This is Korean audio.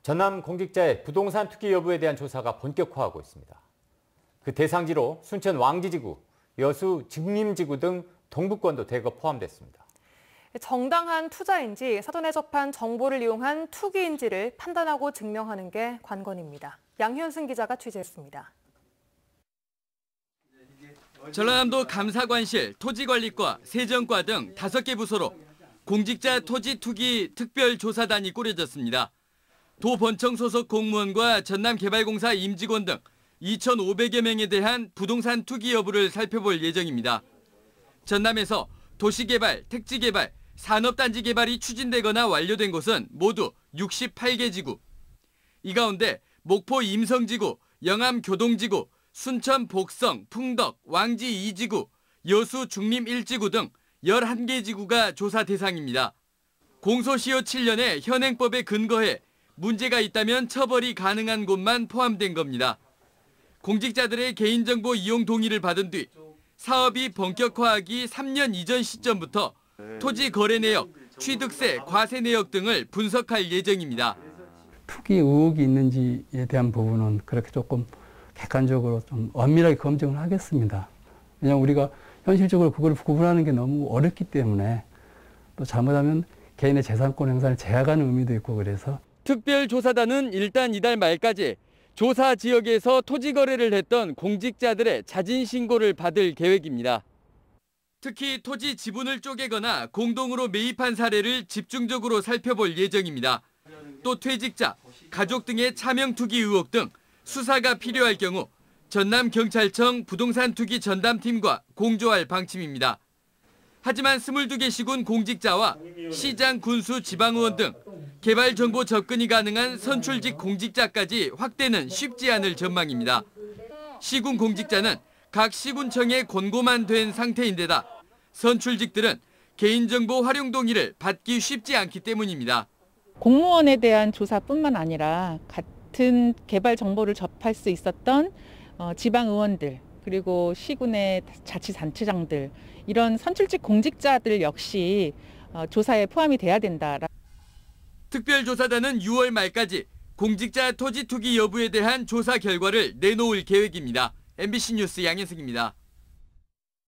전남 공직자의 부동산 투기 여부에 대한 조사가 본격화하고 있습니다. 그 대상지로 순천 왕지지구, 여수 증림지구 등 동부권도 대거 포함됐습니다. 정당한 투자인지 사전에 접한 정보를 이용한 투기인지를 판단하고 증명하는 게 관건입니다. 양현승 기자가 취재했습니다. 전라남도 감사관실, 토지관리과, 세정과 등 5개 부서로 공직자 토지 투기 특별조사단이 꾸려졌습니다. 도번청 소속 공무원과 전남개발공사 임직원 등 2,500여 명에 대한 부동산 투기 여부를 살펴볼 예정입니다. 전남에서 도시개발, 택지개발, 산업단지 개발이 추진되거나 완료된 곳은 모두 68개 지구. 이 가운데 목포 임성지구, 영암 교동지구, 순천 복성, 풍덕, 왕지 2지구, 여수 중림 1지구 등 11개 지구가 조사 대상입니다. 공소시효 7년의 현행법에 근거해 문제가 있다면 처벌이 가능한 곳만 포함된 겁니다. 공직자들의 개인정보 이용 동의를 받은 뒤 사업이 본격화하기 3년 이전 시점부터 토지 거래 내역, 취득세, 과세 내역 등을 분석할 예정입니다. 투기 의혹이 있는지에 대한 부분은 그렇게 조금 객관적으로 좀 엄밀하게 검증을 하겠습니다. 왜냐하면 우리가 현실적으로 그걸 구분하는 게 너무 어렵기 때문에 또 잘못하면 개인의 재산권 행사를 제약하는 의미도 있고 그래서 특별조사단은 일단 이달 말까지 조사 지역에서 토지 거래를 했던 공직자들의 자진 신고를 받을 계획입니다. 특히 토지 지분을 쪼개거나 공동으로 매입한 사례를 집중적으로 살펴볼 예정입니다. 또 퇴직자, 가족 등의 차명 투기 의혹 등 수사가 필요할 경우 전남경찰청 부동산 투기 전담팀과 공조할 방침입니다. 하지만 22개 시군 공직자와 시장, 군수, 지방의원 등 개발 정보 접근이 가능한 선출직 공직자까지 확대는 쉽지 않을 전망입니다. 시군 공직자는 각 시군청에 권고만 된 상태인데다 선출직들은 개인정보 활용 동의를 받기 쉽지 않기 때문입니다. 공무원에 대한 조사뿐만 아니라 같은 개발 정보를 접할 수 있었던 지방의원들 그리고 시군의 자치단체장들 이런 선출직 공직자들 역시 조사에 포함이 돼야 된다. 특별조사단은 6월 말까지 공직자 토지 투기 여부에 대한 조사 결과를 내놓을 계획입니다. MBC 뉴스 양현승입니다.